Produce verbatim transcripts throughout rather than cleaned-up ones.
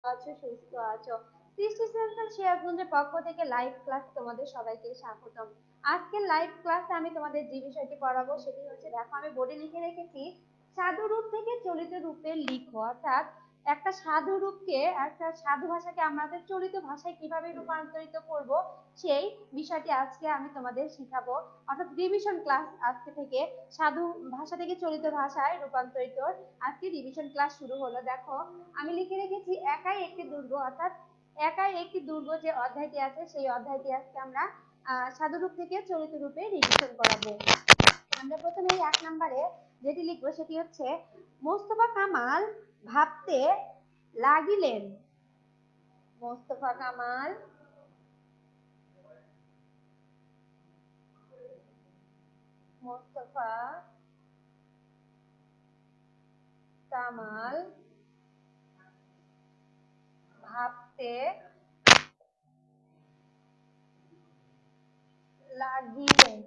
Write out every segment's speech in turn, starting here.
আছো, সুস্থ আছো। সৃষ্টি সেন্সার শেয়ারপুঞ্জের পক্ষ থেকে লাইভ ক্লাস তোমাদের সবাইকে স্বাগতম। আজকের লাইভ ক্লাসে আমি তোমাদের যে বিষয়টি পড়াবো সেটি হচ্ছে, দেখো আমি বোর্ডে লিখে রেখেছি সাধু রূপ থেকে চলিত রূপে লিখো। অর্থাৎ একটা সাধু রূপকে, একটা সাধু ভাষাকে আমাদের চলিত ভাষায় কিভাবে রূপান্তরিত করব সেই বিষয়টি আজকে আমি তোমাদের শিখাবো। অর্থাৎ রিভিশন ক্লাস আজকে থেকে, সাধু ভাষা থেকে চলিত ভাষায় রূপান্তরিত আজকে রিভিশন ক্লাস শুরু হলো। দেখো আমি লিখে রেখেছি একাই একটি দুর্গ। অর্থাৎ একাই একটি দুর্গ যে অধ্যায়টি আছে সেই অধ্যায়টি আজকে আমরা সাধুরূপ থেকে চলিত রূপে রিভিশন করাবো। আমরা প্রথমে এক নম্বরে যেটি লিখবো সেটি হচ্ছে, মোস্তফা কামাল ভাবতে লাগিলেন। মোস্তফা কামাল মোস্তফা কামাল ভাবতে লাগিলেন।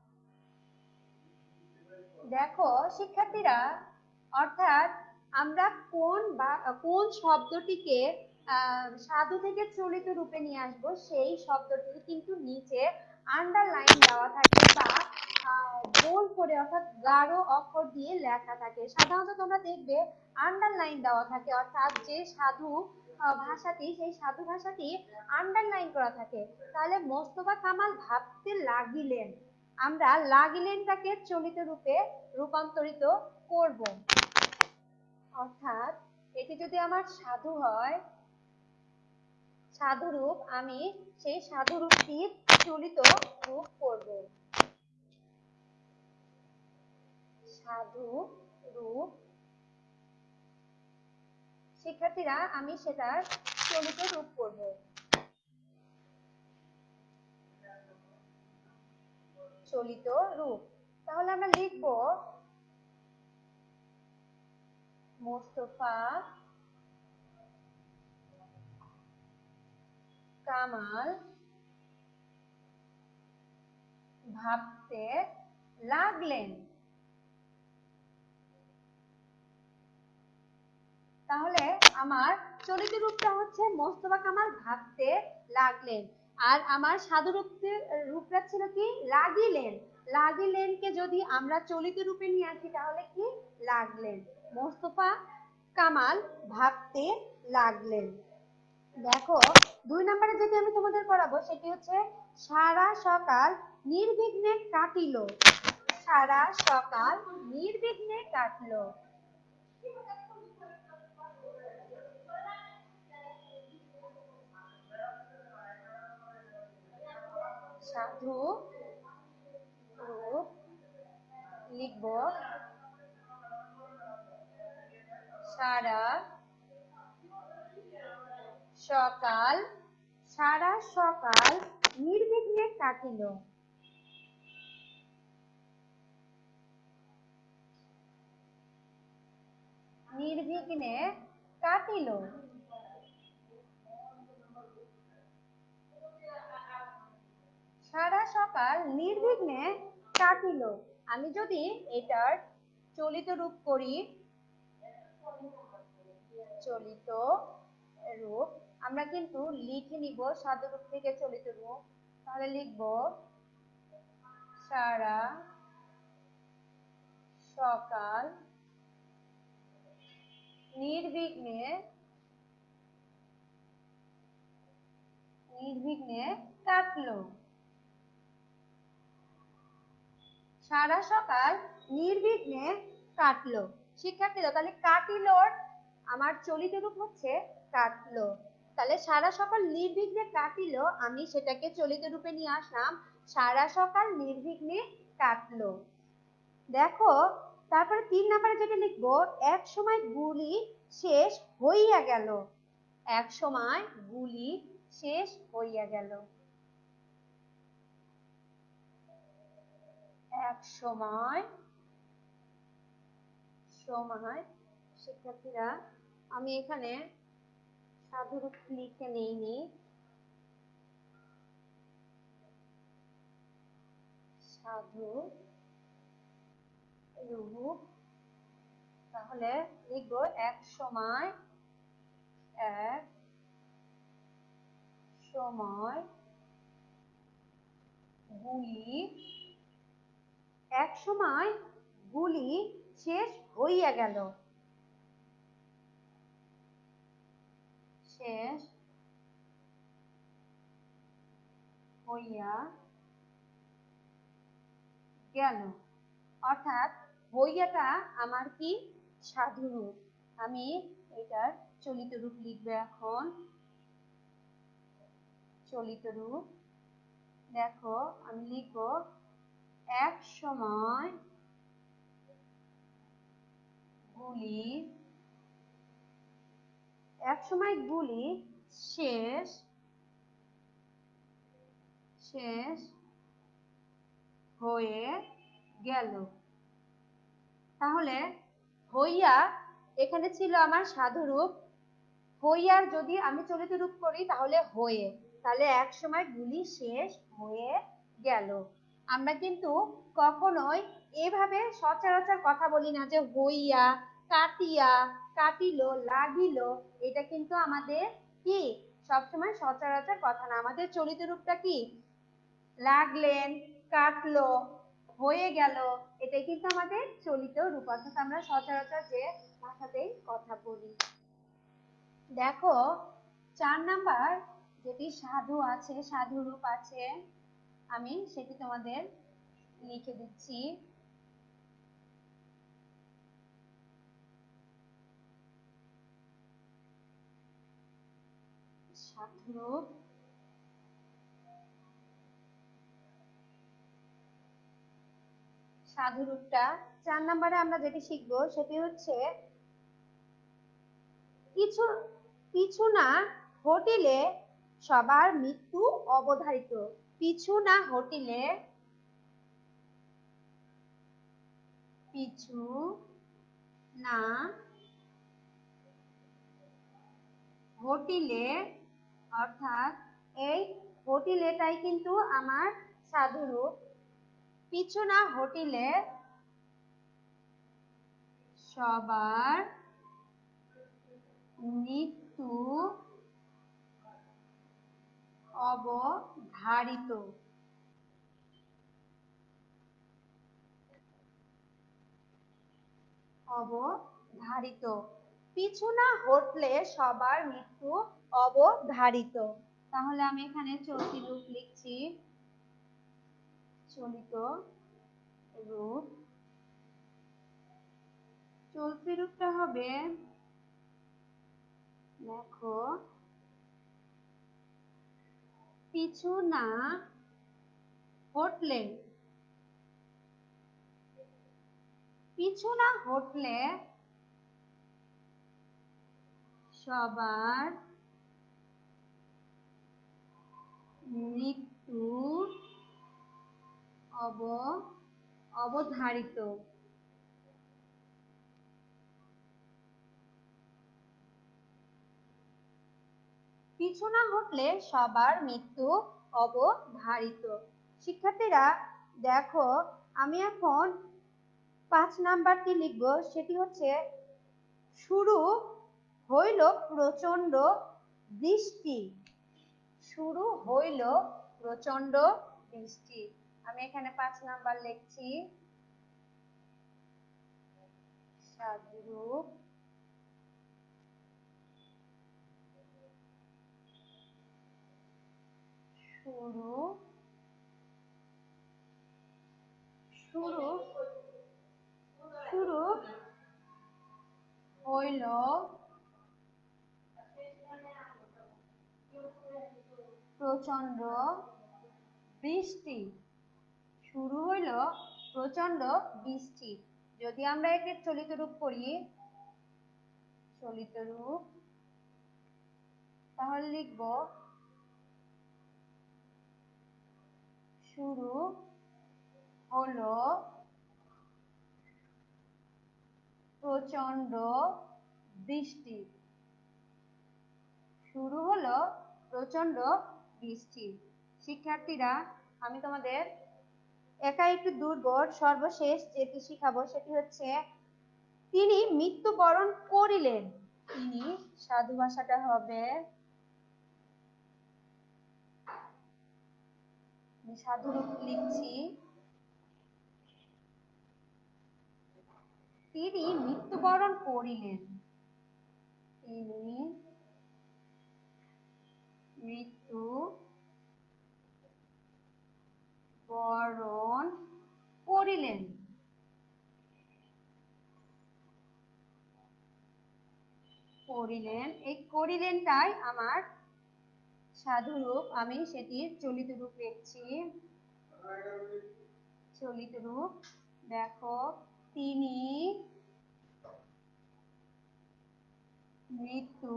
দেখো শিক্ষার্থীরা, অর্থাৎ আমরা কোন বা কোন শব্দটিকে সাধু থেকে চলিত রূপে নিয়ে আসবো সেই শব্দটি কিন্তু নিচে আন্ডারলাইন দেওয়া থাকে বা গোল করে, অর্থাৎ গাঢ় অক্ষর দিয়ে লেখা থাকে। সাধারণত তোমরা দেখবে আন্ডারলাইন দেওয়া থাকে, অর্থাৎ যে সাধু ভাষাটি সেই সাধু ভাষাটি আন্ডারলাইন করা থাকে। তাহলে মোস্তফা কামাল ভাবতে লাগিলেন, আমরা লাগিলেনটাকে চলিত রূপে রূপান্তরিত করব। অর্থাৎ এটি যদি আমার সাধু হয়, সাধু রূপ, আমি সেই সাধু রূপটির চলিত রূপ করব। সাধু রূপ, শিক্ষার্থীরা আমি সেটার চলিত রূপ করব। চলিত রূপ, তাহলে আমরা লিখব মোস্তফা কামাল ভাবতে লাগলেন। তাহলে আমার চলিত রূপটা হচ্ছে মোস্তফা কামাল ভাবতে লাগলেন, আর আমার সাধু রূপের রূপটা ছিল কি লাগিলেন। লাগিলেনকে যদি আমরা চলিত রূপে নিয়ে আসি তাহলে কি লাগলেন। মোস্তফা কামাল ভাবতে লাগলেন। দেখো দুই নম্বরে যেটি আমি তোমাদের পড়াবো সেটি হচ্ছে, সারা সকাল নির্বিঘ্নে কাটিল। সারা সকাল নির্বিঘ্নে কাটলো। সাধু রূপ লিখব সারা সকাল, সারা সকাল নির্বিঘ্নে কাটিল। নির্বিঘ্নে কাটিল। সারা সকাল নির্বিঘ্নে কাটিল। আমি যদি এটার চলিত রূপ করি, চলিত রূপ আমরা কিন্তু লিখে নিব সাধু রূপ থেকে চলিত রূপ। তাহলে লিখব সারা সকাল নির্বিঘ্নে নির্বিঘ্নে কাটলো। সারা সকাল নির্বিঘ্নে কাটলো। শিক্ষার্থীরা, তাহলে কাটিলোর আমার চলিত রূপ হচ্ছে কাটলো। তাহলে সারা সকাল নির্বিঘ্নে কাটিলো, আমি সেটাকে চলিত রূপে নিয়ে আসলাম সারা সকাল নির্বিঘ্নে কাটলো। দেখো তারপরে তিন নম্বরে যেটা লিখবো, এক সময় গুলি শেষ হইয়া গেল। এক সময় গুলি শেষ হইয়া গেল। এক সময়, সময়, শিক্ষার্থীরা আমি এখানে সাধু রূপ লিখে নেইনি, সাধু রূপ, তাহলে লিখবো এক সময়, এক সময় গুলি এক সময় গুলি শেষ হইয়া গেল শেষ হইয়া গেল অর্থাৎ হইয়াটা আমার কি সাধু রূপ। আমি এটার চলিত রূপ লিখবো এখন। চলিত রূপ দেখো আমি লিখবো এক সময় গুলি এক সময় গুলি শেষ শেষ হয়ে গেল। তাহলে হইয়া এখানে ছিল আমার সাধু রূপ, হইয়ার যদি আমি চলিত রূপ করি তাহলে হয়ে, তাহলে এক সময় গুলি শেষ হয়ে গেল। আমরা কিন্তু কখনোই এভাবে সচরাচর কথা বলি না যে হইয়া, কাটিয়া, কাটিল, লাগিল, এটা কিন্তু আমাদের কি সবসময় সচরাচর কথা না। আমাদের চলিত রূপটা কি লাগলেন, কাটলো, হয়ে গেল, এটাই কিন্তু আমাদের চলিত রূপ, অর্থাৎ আমরা সচরাচর যে ভাষাতেই কথা বলি। দেখো চার নাম্বার যেটি সাধু আছে, সাধু রূপ আছে, আমি সেটি তোমাদের লিখে দিচ্ছি। সাধু রূপ সাধু রূপটা চার নাম্বারে আমরা যেটি শিখবো সেটি হচ্ছে কিছু পিছু না হটিলে সবার মৃত্যু অবধারিত। পিছু না হটিলে পিছু না হটিলে অর্থাৎ এই হটিলেটাই কিন্তু আমার সাধু রূপ। পিছু না হটিলে সবার মৃত্যু অবধারিত। অবধারিত পিছু না হটলে সবার মৃত্যু অবধারিত। তাহলে আমি এখানে চলতি রূপ লিখছি। চলিত রূপ চলতি রূপটা হবে দেখো পিছু না হটলে পিছু না হটলে সবার মৃত্যু অব অবধারিত। পিছু না হটলে সবার মৃত্যু অবধারিত। শিক্ষার্থীরা দেখো আমি এখন পাঁচ নাম্বারটি লিখব, সেটি হচ্ছে শুরু হইল প্রচন্ড বৃষ্টি। শুরু হইল প্রচন্ড বৃষ্টি। আমি এখানে পাঁচ নাম্বার লিখছি। সাধু রূপ শুরু শুরু শুরু হইল প্রচন্ড বৃষ্টি। শুরু হইল প্রচন্ড বৃষ্টি। যদি আমরা একে চলিত রূপ করি, চলিত রূপ তাহলে লিখব শুরু হলো প্রচন্ড বৃষ্টি। শুরু হলো প্রচন্ড বৃষ্টি। শিক্ষার্থীরা আমি তোমাদের একা একটু দুর্বল সর্বশেষ যেটি শিখাবো সেটি হচ্ছে তিনি মৃত্যুবরণ করিলেন। তিনি সাধু ভাষাটা হবে আমি সাধুরূপ লিখছি। তিনি মৃত্যুবরণ করিলেন। তিনি মৃত্যু বরণ করিলেন। করিলেন, এই করিলেনটাই আমার সাধুরূপ, আমি সেটির চলিত রূপ লিখছি। চলিত রূপ দেখো, তিনি মৃত্যু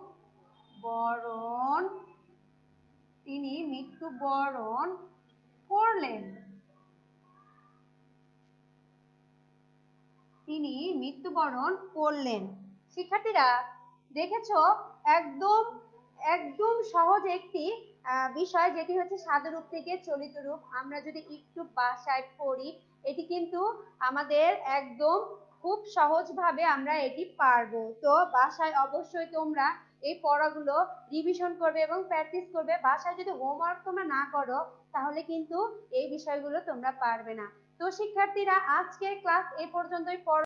বরণ তিনি মৃত্যু বরণ করলেন। তিনি মৃত্যুবরণ করলেন। শিক্ষার্থীরা দেখেছো, একদম একদম সহজ একটি বিষয়, যেটি হচ্ছে সাধুরূপ থেকে চলিত রূপ। আমরা যদি একটু বাসায় পড়ি, এটি কিন্তু আমাদের একদম খুব সহজভাবে আমরা এটি পারবো। তো বাসায় অবশ্যই তোমরা এই পড়াগুলো রিভিশন করবে এবং প্র্যাকটিস করবে। বাসায় যদি হোমওয়ার্ক তোমরা না করো তাহলে কিন্তু এই বিষয়গুলো তোমরা পারবে না। তো শিক্ষার্থীরা আজকের ক্লাস এ পর্যন্তই।